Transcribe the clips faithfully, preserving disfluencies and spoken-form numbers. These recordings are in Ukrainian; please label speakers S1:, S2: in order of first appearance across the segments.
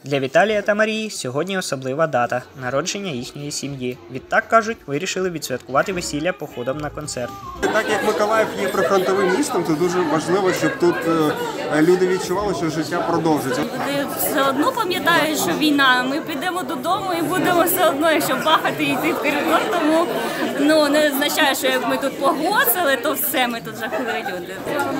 S1: Для Віталія та Марії сьогодні особлива дата – народження їхньої сім'ї. Відтак, кажуть, вирішили відсвяткувати весілля походом на концерт.
S2: Так як Миколаїв є прифронтовим містом, то дуже важливо, щоб тут люди відчували, що життя продовжується.
S3: Люди все одно пам'ятають, що війна, ми підемо додому і будемо все одно, якщо бахати і йти вперед, тому ну, не означає, що як ми тут погоцали, то все, ми тут жахливі люди.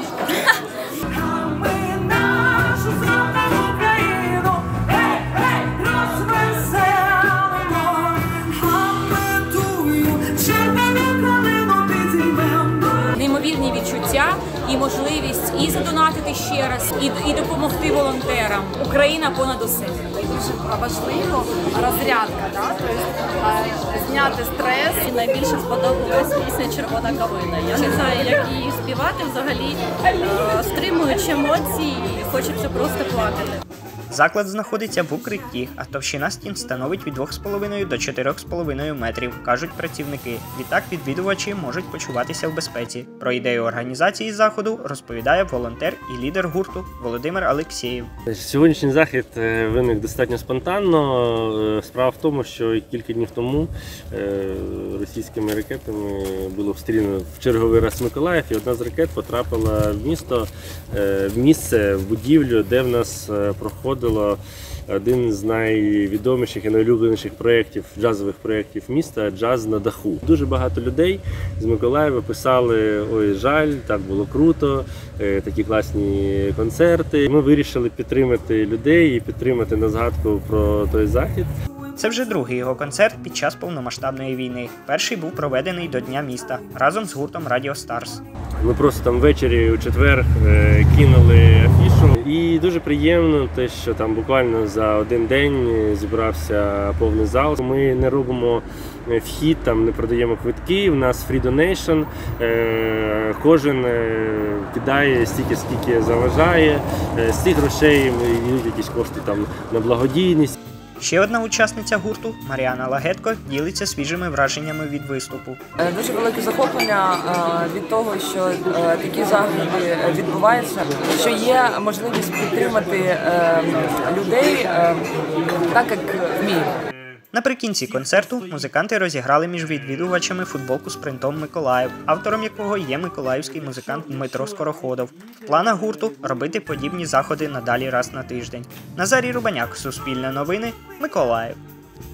S4: Неймовірні відчуття і можливість і задонатити ще раз, і, і допомогти волонтерам. Україна понад усе.
S5: Дуже важливо розрядка, да? Тобто, зняти стрес.
S3: І найбільше сподобалась пісня «Червона калина». Я не знаю, як її співати взагалі, стримуючи емоції, хочеться просто плакати.
S1: Заклад знаходиться в укритті, а товщина стін становить від двох з половиною до чотирьох з половиною метрів, кажуть працівники. Відтак відвідувачі можуть почуватися в безпеці. Про ідею організації заходу розповідає волонтер і лідер гурту Володимир Алексєєв.
S6: Сьогоднішній захід виник достатньо спонтанно. Справа в тому, що кілька днів тому російськими ракетами було обстріляно в черговий раз Миколаїв, і одна з ракет потрапила в місто, в місце, в будівлю, де в нас проходить один з найвідоміших і найулюбленіших проєктів, джазових проєктів міста «Джаз на даху». Дуже багато людей з Миколаєва писали: «Ой, жаль, так було круто, такі класні концерти». Ми вирішили підтримати людей і підтримати на згадку про той захід.
S1: Це вже другий його концерт під час повномасштабної війни. Перший був проведений до Дня міста разом з гуртом Radio Stars.
S6: Ми просто там ввечері у четвер кинули афішу. І дуже приємно те, що там буквально за один день зібрався повний зал. Ми не робимо вхід, там не продаємо квитки, у нас free donation. Кожен кидає стільки, скільки заважає. З цих грошей йдуть якісь кошти там на благодійність.
S1: Ще одна учасниця гурту, Маріана Лагетко, ділиться свіжими враженнями від виступу.
S5: Дуже велике захоплення від того, що такі заходи відбуваються, що є можливість підтримати людей так, як вміють.
S1: Наприкінці концерту музиканти розіграли між відвідувачами футболку з принтом «Миколаїв», автором якого є миколаївський музикант Дмитро Скороходов. В планах гурту – робити подібні заходи надалі раз на тиждень. Назарій Рубаняк, Суспільне новини, Миколаїв.